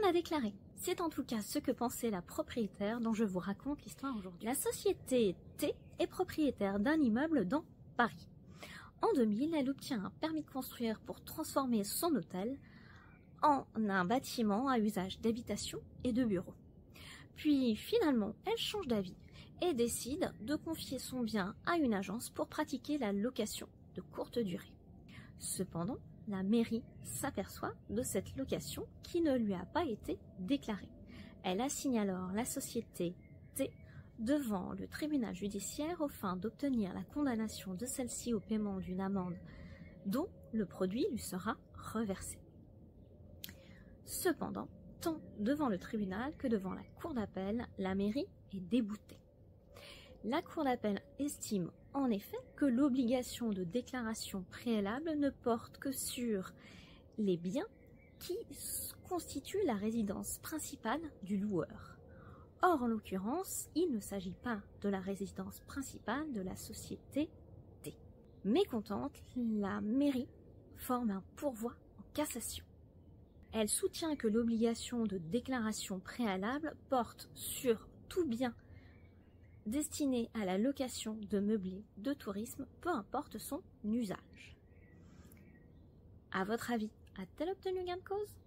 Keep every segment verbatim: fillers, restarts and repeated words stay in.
à déclarer. C'est en tout cas ce que pensait la propriétaire dont je vous raconte l'histoire aujourd'hui. La société T est propriétaire d'un immeuble dans Paris. En deux mille, elle obtient un permis de construire pour transformer son hôtel en un bâtiment à usage d'habitation et de bureau. Puis finalement, elle change d'avis et décide de confier son bien à une agence pour pratiquer la location de courte durée. Cependant, la mairie s'aperçoit de cette location qui ne lui a pas été déclarée. Elle assigne alors la société T devant le tribunal judiciaire aux fins d'obtenir la condamnation de celle-ci au paiement d'une amende dont le produit lui sera reversé. Cependant, tant devant le tribunal que devant la cour d'appel, la mairie est déboutée. La cour d'appel estime en effet que l'obligation de déclaration préalable ne porte que sur les biens qui constituent la résidence principale du loueur. Or, en l'occurrence, il ne s'agit pas de la résidence principale de la société T. Mécontente, la mairie forme un pourvoi en cassation. Elle soutient que l'obligation de déclaration préalable porte sur tout bien destiné à la location de meublés de tourisme, peu importe son usage. À votre avis, a-t-elle obtenu gain de cause?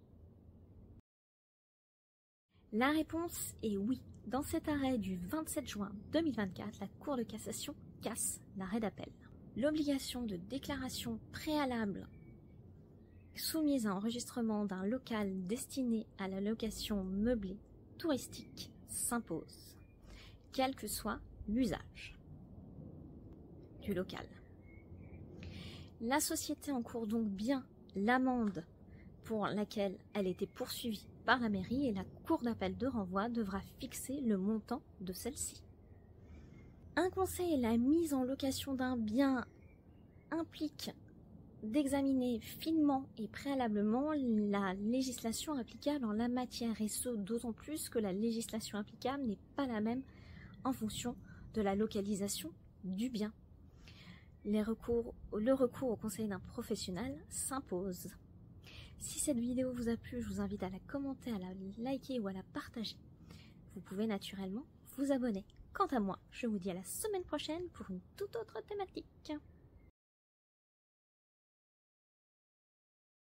La réponse est oui. Dans cet arrêt du vingt-sept juin deux mille vingt-quatre, la Cour de cassation casse l'arrêt d'appel. L'obligation de déclaration préalable soumise à enregistrement d'un local destiné à la location meublée touristique s'impose, quel que soit l'usage du local. La société encourt donc bien l'amende pour laquelle elle était poursuivie par la mairie et la cour d'appel de renvoi devra fixer le montant de celle-ci. Un conseil, la mise en location d'un bien implique d'examiner finement et préalablement la législation applicable en la matière, et ce d'autant plus que la législation applicable n'est pas la même en fonction de la localisation du bien. Les recours, le recours au conseil d'un professionnel s'impose. Si cette vidéo vous a plu, je vous invite à la commenter, à la liker ou à la partager. Vous pouvez naturellement vous abonner. Quant à moi, je vous dis à la semaine prochaine pour une toute autre thématique.